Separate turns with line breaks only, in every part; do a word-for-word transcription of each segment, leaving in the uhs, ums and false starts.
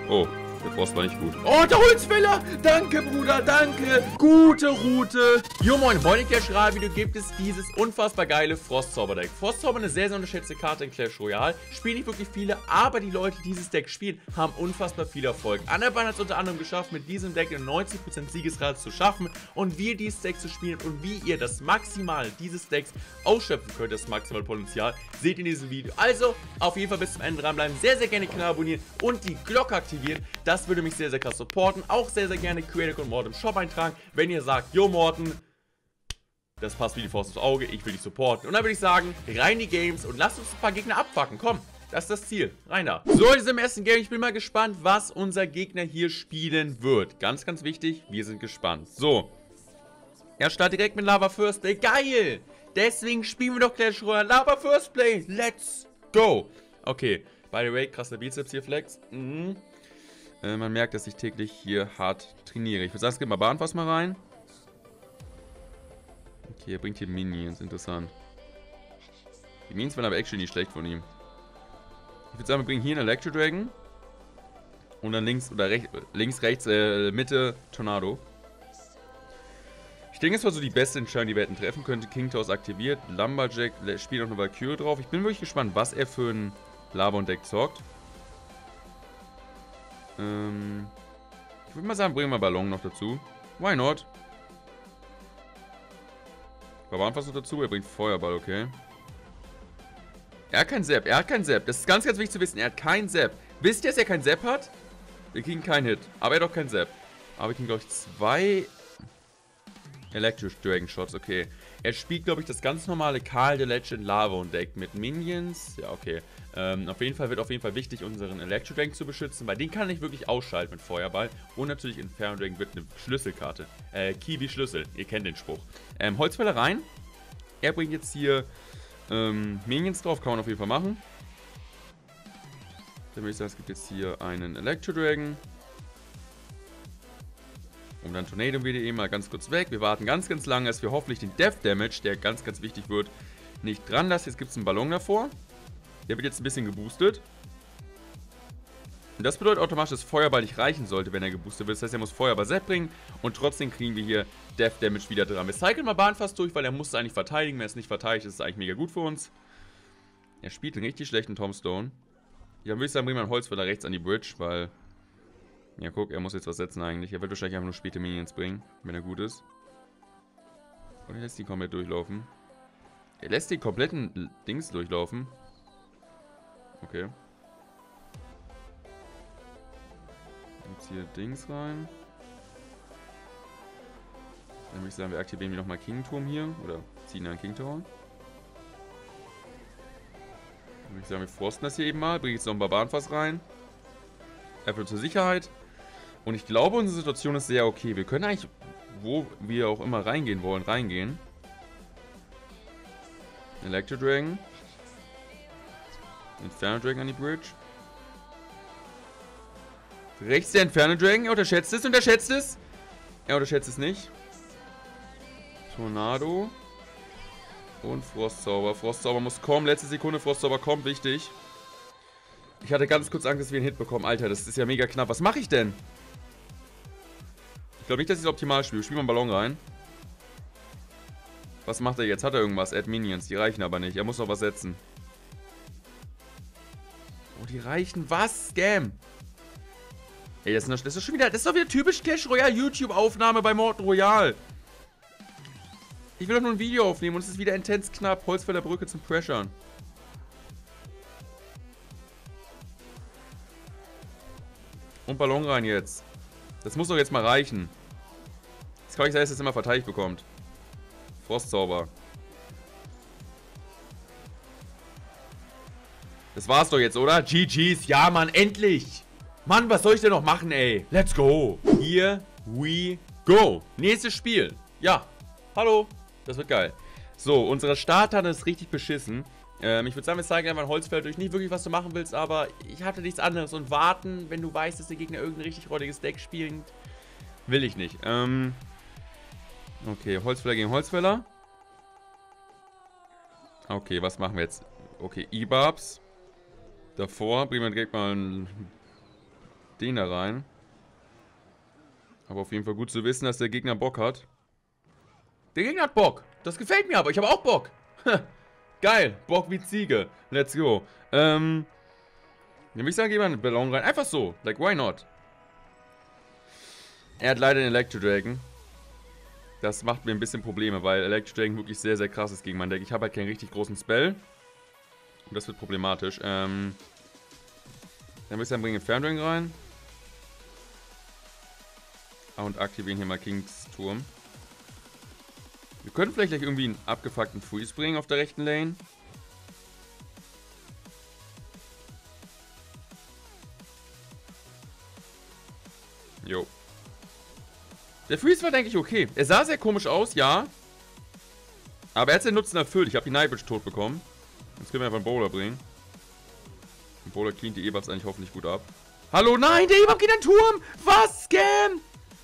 Oh, der Frost war nicht gut. Oh, der Holzfäller! Danke, Bruder, danke! Gute Route! Jo, moin, heute in Clash Royale Video gibt es dieses unfassbar geile Frostzauberdeck. Frostzauber eine sehr, sehr unterschätzte Karte in Clash Royale. Spielen nicht wirklich viele, aber die Leute, die dieses Deck spielen, haben unfassbar viel Erfolg. Anaban hat es unter anderem geschafft, mit diesem Deck eine neunzig Prozent Siegesrate zu schaffen. Und wie ihr dieses Deck zu spielen und wie ihr das Maximal dieses Decks ausschöpfen könnt, das maximale Potenzial, seht ihr in diesem Video. Also, auf jeden Fall bis zum Ende dranbleiben, sehr, sehr gerne den Kanal abonnieren und die Glocke aktivieren. Das würde mich sehr, sehr krass supporten. Auch sehr, sehr gerne Creator und Mord im Shop eintragen, wenn ihr sagt, yo Morten, das passt wie die Faust aufs Auge, ich will dich supporten. Und dann würde ich sagen, rein die Games und lasst uns ein paar Gegner abfucken. Komm, das ist das Ziel. Rein da. So, in diesem ersten Game, ich bin mal gespannt, was unser Gegner hier spielen wird. Ganz, ganz wichtig, wir sind gespannt. So. Er startet direkt mit Lava First Play. Geil! Deswegen spielen wir doch Clash Royale. Lava First Play. Let's go. Okay. By the way, krasser Bizeps hier, Flex. Mhm. Äh, man merkt, dass ich täglich hier hart trainiere. Ich würde sagen, es geht mal Bahnfass mal rein. Okay, er bringt hier Minions. Interessant. Die Minions waren aber actually nicht schlecht von ihm. Ich würde sagen, wir bringen hier einen Electro Dragon. Und dann links oder rechts, links, rechts, äh, Mitte, Tornado. Ich denke, es war so die beste Entscheidung, die wir hätten treffen können. King Toss aktiviert. Lumberjack spielt auch eine Valkyrie drauf. Ich bin wirklich gespannt, was er für ein Lava-Deck zockt. Ähm, ich würde mal sagen, bringen wir Ballon noch dazu. Why not? Barbarenfass noch dazu, er bringt Feuerball, okay. Er hat keinen Sepp, er hat keinen Sepp. Das ist ganz, ganz wichtig zu wissen, er hat keinen Sepp. Wisst ihr, dass er keinen Sepp hat? Wir kriegen keinen Hit, aber er hat auch keinen Sepp. Aber wir kriegen, glaube ich, zwei Electric Dragon Shots, okay. Er spielt, glaube ich, das ganz normale Karl the Legend Lava Deck mit Minions. Ja, okay. Ähm, auf jeden Fall wird auf jeden Fall wichtig, unseren Electro Dragon zu beschützen, weil den kann ich wirklich ausschalten mit Feuerball. Und natürlich Inferno Dragon wird eine Schlüsselkarte. Äh, Kiwi Schlüssel. Ihr kennt den Spruch. Ähm, Holzfäller rein. Er bringt jetzt hier ähm, Minions drauf, kann man auf jeden Fall machen. Dann würde ich sagen, es gibt jetzt hier einen Electro Dragon. Und dann Tornado wieder eben mal ganz kurz weg. Wir warten ganz, ganz lange, dass wir hoffentlich den Death Damage, der ganz, ganz wichtig wird, nicht dran lassen. Jetzt gibt es einen Ballon davor. Der wird jetzt ein bisschen geboostet. Und das bedeutet automatisch, dass Feuerball nicht reichen sollte, wenn er geboostet wird. Das heißt, er muss Feuerball Set bringen. Und trotzdem kriegen wir hier Death Damage wieder dran. Wir cyclen mal Bahn fast durch, weil er muss es eigentlich verteidigen. Wenn er es nicht verteidigt, ist es eigentlich mega gut für uns. Er spielt einen richtig schlechten Tombstone. Ja, würde ich sagen, bringen wir einen Holzfäller rechts an die Bridge, weil... Ja, guck, er muss jetzt was setzen eigentlich. Er wird wahrscheinlich einfach nur späte Minions bringen, wenn er gut ist. Und er lässt die komplett durchlaufen. Er lässt den kompletten Dings durchlaufen. Okay. Jetzt hier Dings rein. Dann würde ich sagen, wir aktivieren nochmal King-Turm hier. Oder ziehen einen King-Tower. Dann würde ich sagen, wir frosten das hier eben mal. Bringen jetzt noch ein Barbarenfass rein. Einfach zur Sicherheit. Und ich glaube, unsere Situation ist sehr okay. Wir können eigentlich, wo wir auch immer reingehen wollen, reingehen. Electro Dragon. Inferno Dragon an die Bridge. Rechts der Inferno Dragon. Er unterschätzt es, unterschätzt es. Er unterschätzt es nicht. Tornado. Und Frostzauber. Frostzauber muss kommen. Letzte Sekunde. Frostzauber kommt. Wichtig. Ich hatte ganz kurz Angst, dass wir einen Hit bekommen. Alter, das ist ja mega knapp. Was mache ich denn? Ich glaube nicht, dass ich es optimal spiele. Spiel mal einen Ballon rein. Was macht er jetzt? Hat er irgendwas? Add Minions. Die reichen aber nicht. Er muss noch was setzen. Oh, die reichen. Was? Scam. Ey, das ist, noch, das ist schon wieder... Das ist doch wieder typisch Clash Royale YouTube-Aufnahme bei Morten Royal. Ich will doch nur ein Video aufnehmen und es ist wieder intens knapp. Holzfäller Brücke zum Pressure. Und Ballon rein jetzt. Das muss doch jetzt mal reichen. Das kann ich sein, dass es immer verteidigt bekommt. Frostzauber. Das war's doch jetzt, oder? G G's. Ja, Mann, endlich. Mann, was soll ich denn noch machen, ey? Let's go. Here we go. Nächstes Spiel. Ja. Hallo. Das wird geil. So, unsere Starter ist richtig beschissen. Ähm, ich würde sagen, wir zeigen einfach ein Holzfeld durch. Nicht wirklich, was du machen willst, aber ich hatte nichts anderes. Und warten, wenn du weißt, dass der Gegner irgendein richtig räudiges Deck spielt, will ich nicht. Ähm, okay, Holzfäller gegen Holzfäller. Okay, was machen wir jetzt? Okay, E-Barbs. Davor bringen wir direkt mal ein den da rein. Aber auf jeden Fall gut zu wissen, dass der Gegner Bock hat. Der Gegner hat Bock. Das gefällt mir aber. Ich habe auch Bock. Geil. Bock wie Ziege. Let's go. Ähm. Dann würde ich sagen, gehen wir einen Ballon rein. Einfach so. Like, why not? Er hat leider den Electro Dragon. Das macht mir ein bisschen Probleme, weil Electro Dragon wirklich sehr, sehr krass ist gegen mein Deck. Ich habe halt keinen richtig großen Spell. Und das wird problematisch. Ähm. Dann würde ich sagen, bringen wir Ferndragon rein. Und aktivieren hier mal Kings Turm. Wir können vielleicht gleich irgendwie einen abgefuckten Freeze bringen auf der rechten Lane. Jo. Der Freeze war, denke ich, okay. Er sah sehr komisch aus, ja. Aber er hat seinen Nutzen erfüllt. Ich habe die Nightbridge tot bekommen. Jetzt können wir einfach einen Bowler bringen. Der Bowler cleant die E-Buffs eigentlich hoffentlich gut ab. Hallo, nein, der E-Buff geht an den Turm! Was? Scam!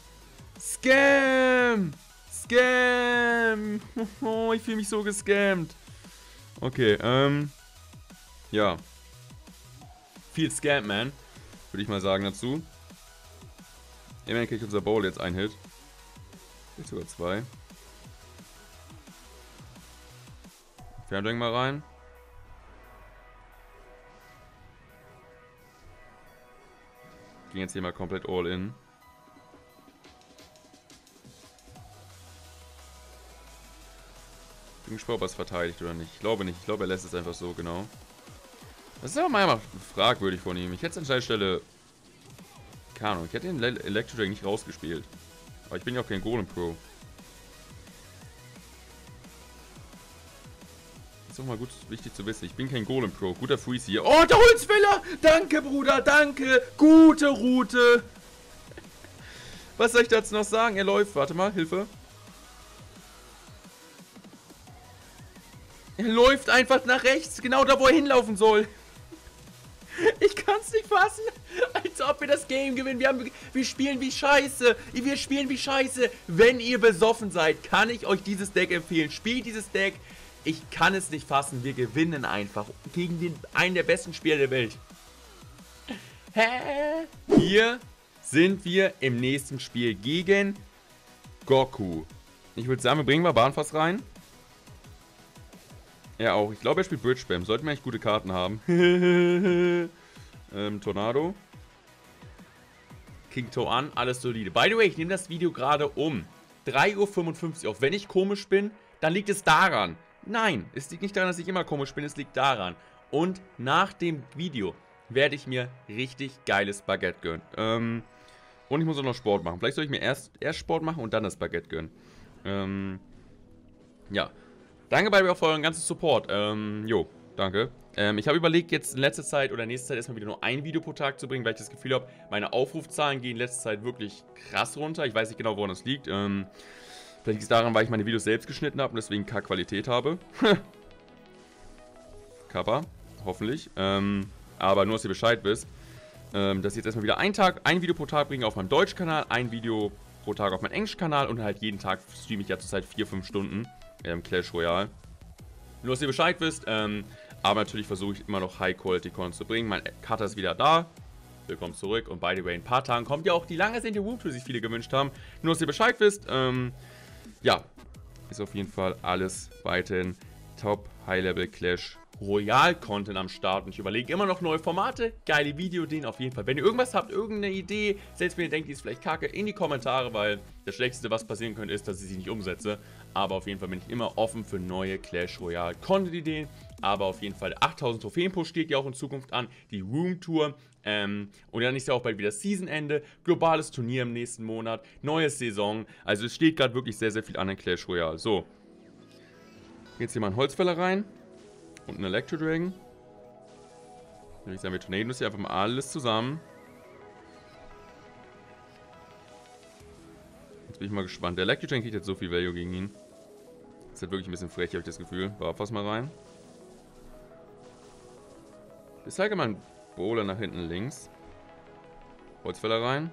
Scam! Scam! Oh, ich fühle mich so gescammt. Okay, ähm. Ja. Viel Scam, man. Würde ich mal sagen dazu. Immerhin kriegt unser Bowl jetzt einen Hit. Jetzt sogar zwei. Ferndragon mal rein. Ging jetzt hier mal komplett all in. Bin gespannt, ob er es verteidigt oder nicht. Ich glaube nicht. Ich glaube, er lässt es einfach so, genau. Das ist aber mal fragwürdig von ihm. Ich hätte es an seiner Stelle... Keine Ahnung, ich hätte den Electro Dragon nicht rausgespielt. Aber ich bin ja auch kein Golem Pro. Das ist auch mal gut, wichtig zu wissen. Ich bin kein Golem Pro. Guter Freeze hier. Oh, der Holzfäller! Danke, Bruder, danke! Gute Route! Was soll ich dazu noch sagen? Er läuft. Warte mal, Hilfe. Er läuft einfach nach rechts, genau da, wo er hinlaufen soll. Ich kann's nicht fassen, als ob wir das Game gewinnen. Wir, haben, wir spielen wie Scheiße. Wir spielen wie Scheiße. Wenn ihr besoffen seid, kann ich euch dieses Deck empfehlen. Spielt dieses Deck. Ich kann es nicht fassen. Wir gewinnen einfach gegen den, einen der besten Spieler der Welt. Hä? Hier sind wir im nächsten Spiel gegen Goku. Ich würde sagen, wir bringen mal Bahnfass rein. Er auch. Ich glaube, er spielt Bridge Spam. Sollten wir echt gute Karten haben. ähm, Tornado. King To an. Alles solide. By the way, ich nehme das Video gerade um drei Uhr fünfundfünfzig auf. Wenn ich komisch bin, dann liegt es daran. Nein, es liegt nicht daran, dass ich immer komisch bin. Es liegt daran. Und nach dem Video werde ich mir richtig geiles Baguette gönnen. Ähm, und ich muss auch noch Sport machen. Vielleicht soll ich mir erst, erst Sport machen und dann das Baguette gönnen. Ähm, ja. Danke bei mir auch für euren ganzen Support. Ähm, jo, danke. Ähm, ich habe überlegt, jetzt in letzter Zeit oder nächste Zeit erstmal wieder nur ein Video pro Tag zu bringen, weil ich das Gefühl habe, meine Aufrufzahlen gehen in letzter Zeit wirklich krass runter. Ich weiß nicht genau, woran das liegt. Ähm, vielleicht liegt es daran, weil ich meine Videos selbst geschnitten habe und deswegen Kack-Qualität habe. Kappa, hoffentlich. Ähm, aber nur, dass ihr Bescheid wisst, ähm, dass ich jetzt erstmal wieder einen Tag, ein Video pro Tag bringe auf meinem Deutsch-Kanal, ein Video pro Tag auf meinem Englisch-Kanal und halt jeden Tag streame ich ja zurzeit vier, fünf Stunden. Ähm, Clash Royale. Nur, dass ihr Bescheid wisst, ähm, aber natürlich versuche ich immer noch High-Quality-Content zu bringen. Mein Cutter ist wieder da. Willkommen zurück. Und by the way, in ein paar Tagen kommt ja auch die lange sehnte Room Tour, die sich viele gewünscht haben. Nur, dass ihr Bescheid wisst, ähm, ja, ist auf jeden Fall alles weiterhin Top High-Level Clash Royale-Content am Start. Und ich überlege immer noch neue Formate, geile Videoideen auf jeden Fall. Wenn ihr irgendwas habt, irgendeine Idee, selbst wenn ihr denkt, die ist vielleicht kacke, in die Kommentare, weil das Schlechteste, was passieren könnte, ist, dass ich sie nicht umsetze. Aber auf jeden Fall bin ich immer offen für neue Clash Royale Content-Ideen. Aber auf jeden Fall achttausend Trophäen-Push steht ja auch in Zukunft an. Die Room Tour. Ähm, und dann ist ja auch bald wieder Season-Ende. Globales Turnier im nächsten Monat. Neue Saison. Also es steht gerade wirklich sehr, sehr viel an in Clash Royale. So. Jetzt hier mal ein Holzfäller rein. Und ein Electro Dragon. Dann würde ich sagen, wir Tornados hier einfach mal alles zusammen. Jetzt bin ich mal gespannt. Der Electro Dragon kriegt jetzt so viel Value gegen ihn. Das ist halt wirklich ein bisschen frech, habe ich das Gefühl. Barfass mal rein. Ich zeige mal einen Bowler nach hinten links. Holzfäller rein.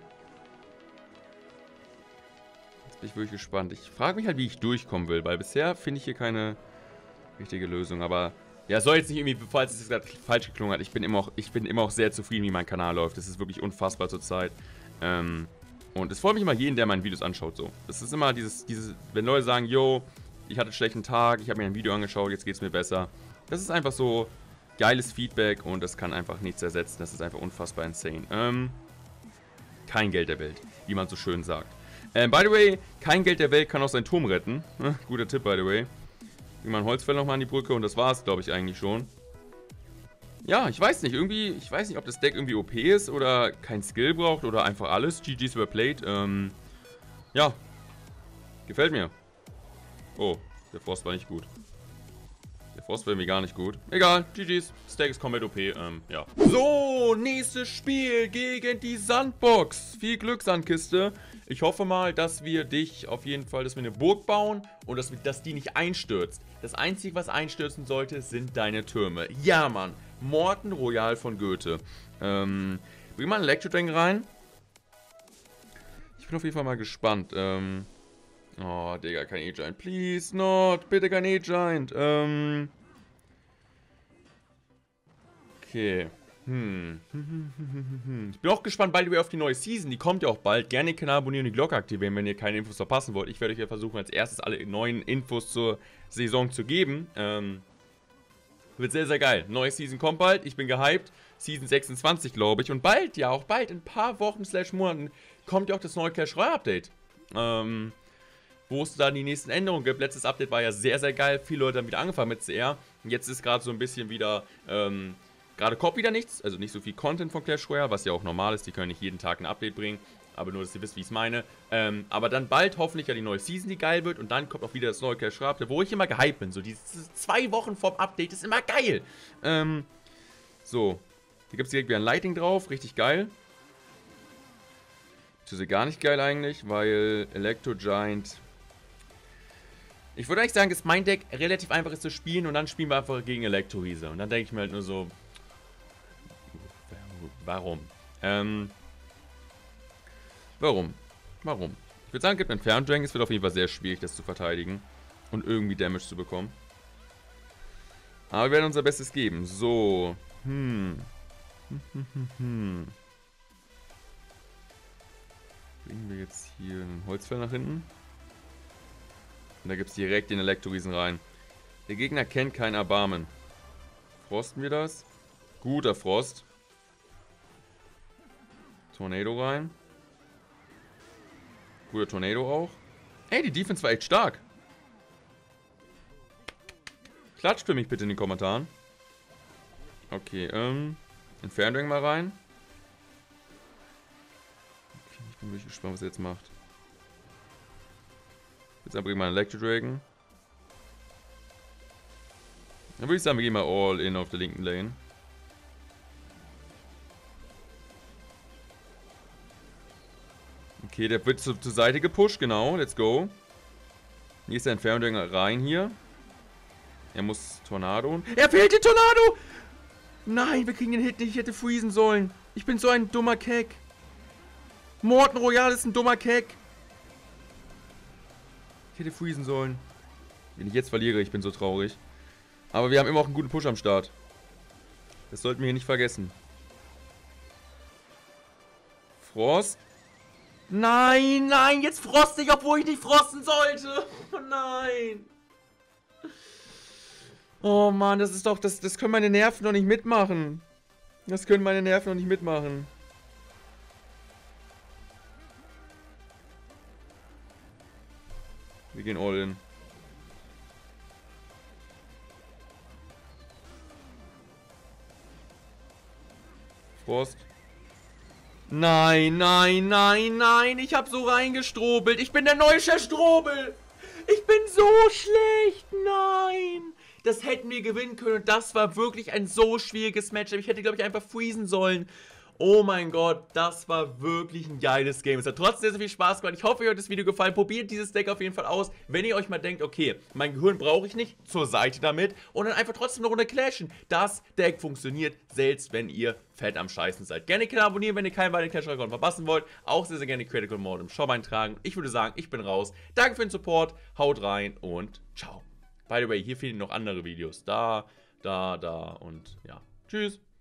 Jetzt bin ich wirklich gespannt. Ich frage mich halt, wie ich durchkommen will, weil bisher finde ich hier keine richtige Lösung. Aber Ja, soll jetzt nicht irgendwie, falls es gerade falsch geklungen hat, ich bin immer auch, ich bin immer auch sehr zufrieden, wie mein Kanal läuft. Das ist wirklich unfassbar zurzeit. Ähm, und es freut mich immer jeden, der meine Videos anschaut, so. Das ist immer dieses, dieses, wenn Leute sagen, yo, ich hatte einen schlechten Tag, ich habe mir ein Video angeschaut, jetzt geht es mir besser. Das ist einfach so geiles Feedback und das kann einfach nichts ersetzen. Das ist einfach unfassbar insane. Ähm, kein Geld der Welt, wie man so schön sagt. Ähm, by the way, kein Geld der Welt kann auch seinen Turm retten. Guter Tipp, by the way. Wie man Holzfäller nochmal an die Brücke und das war's, glaube ich, eigentlich schon. Ja, ich weiß nicht, irgendwie, ich weiß nicht, ob das Deck irgendwie O P ist oder kein Skill braucht oder einfach alles. G G's überplayed. Ähm, ja, gefällt mir. Oh, der Frost war nicht gut. Der Frost war mir gar nicht gut. Egal, G G's. Das Deck ist komplett O P, ähm, ja. So, nächstes Spiel gegen die Sandbox. Viel Glück, Sandkiste. Ich hoffe mal, dass wir dich auf jeden Fall, dass wir eine Burg bauen und dass, wir, dass die nicht einstürzt. Das Einzige, was einstürzen sollte, sind deine Türme. Ja, Mann. Morten Royal von Goethe. Ähm, bring mal einen Electro-Drang rein. Ich bin auf jeden Fall mal gespannt. Ähm, oh, Digga, kein E-Giant. Please not. Bitte kein E-Giant. Ähm, okay. Hm. Ich bin auch gespannt, bald auf die neue Season. Die kommt ja auch bald. Gerne den Kanal abonnieren und die Glocke aktivieren, wenn ihr keine Infos verpassen wollt. Ich werde euch ja versuchen, als erstes alle neuen Infos zur Saison zu geben. Ähm, wird sehr, sehr geil. Neue Season kommt bald. Ich bin gehypt. Season sechsundzwanzig, glaube ich. Und bald, ja, auch bald, in ein paar Wochen slash Monaten, kommt ja auch das neue Clash Royale Update. Ähm, wo es dann die nächsten Änderungen gibt. Letztes Update war ja sehr, sehr geil. Viele Leute haben wieder angefangen mit C R. Jetzt ist gerade so ein bisschen wieder, ähm, gerade kommt wieder nichts, also nicht so viel Content von Clash Royale, was ja auch normal ist, die können nicht jeden Tag ein Update bringen, aber nur, dass ihr wisst, wie ich es meine. Ähm, aber dann bald hoffentlich ja die neue Season, die geil wird und dann kommt auch wieder das neue Clash Royale Update, wo ich immer gehypt bin, so diese zwei Wochen vorm Update ist immer geil. Ähm, so, hier gibt es direkt wieder ein Lighting drauf, richtig geil. Das ist gar nicht geil eigentlich, weil Electro Giant... Ich würde eigentlich sagen, dass mein Deck relativ einfach ist zu spielen und dann spielen wir einfach gegen Elektro-Riese. Und dann denke ich mir halt nur so... Warum? Ähm... Warum? Warum? Ich würde sagen, es gibt einen Ferndrang. Es wird auf jeden Fall sehr schwierig, das zu verteidigen. Und irgendwie Damage zu bekommen. Aber wir werden unser Bestes geben. So. Hm. Hm, hm, hm, hm. Bringen wir jetzt hier einen Holzfäller nach hinten. Und da gibt es direkt den Elektroriesen rein. Der Gegner kennt kein Erbarmen. Frosten wir das? Guter Frost. Tornado rein. Guter Tornado auch. Ey, die Defense war echt stark. Klatscht für mich bitte in den Kommentaren. Okay, ähm... Inferno mal rein. Okay, ich bin wirklich gespannt, was er jetzt macht. Jetzt bringen wir einen Electro Dragon. Dann würde ich sagen, wir gehen mal all in auf der linken Lane. Okay, der wird zur, zur Seite gepusht, genau. Let's go. Hier ist der Inferno Dragon rein hier. Er muss Tornado. Er fehlt den Tornado! Nein, wir kriegen den Hit nicht. Ich hätte freezen sollen. Ich bin so ein dummer Keck. Morten Royal ist ein dummer Keck. Ich hätte freezen sollen. Wenn ich jetzt verliere, ich bin so traurig. Aber wir haben immer auch einen guten Push am Start. Das sollten wir hier nicht vergessen. Frost. Nein, nein, jetzt frost ich, obwohl ich nicht frosten sollte. Oh nein. Oh Mann, das ist doch, das, das können meine Nerven doch nicht mitmachen. Das können meine Nerven doch nicht mitmachen. Wir gehen all in. Frost. Nein, nein, nein, nein. Ich habe so reingestrobelt. Ich bin der neue Chef Strobel. Ich bin so schlecht. Nein. Das hätten wir gewinnen können. Und das war wirklich ein so schwieriges Matchup. Ich hätte, glaube ich, einfach freezen sollen. Oh mein Gott, das war wirklich ein geiles Game. Es hat trotzdem sehr, sehr viel Spaß gemacht. Ich hoffe, euch hat das Video gefallen. Probiert dieses Deck auf jeden Fall aus. Wenn ihr euch mal denkt, okay, mein Gehirn brauche ich nicht, zur Seite damit. Und dann einfach trotzdem eine Runde clashen. Das Deck funktioniert, selbst wenn ihr fett am Scheißen seid. Gerne den Kanal abonnieren, wenn ihr keinen weiteren Clash Royale verpassen wollt. Auch sehr, sehr gerne Critical Mode im Shop eintragen. Ich würde sagen, ich bin raus. Danke für den Support. Haut rein und ciao. By the way, hier fehlen noch andere Videos. Da da, da und ja. Tschüss.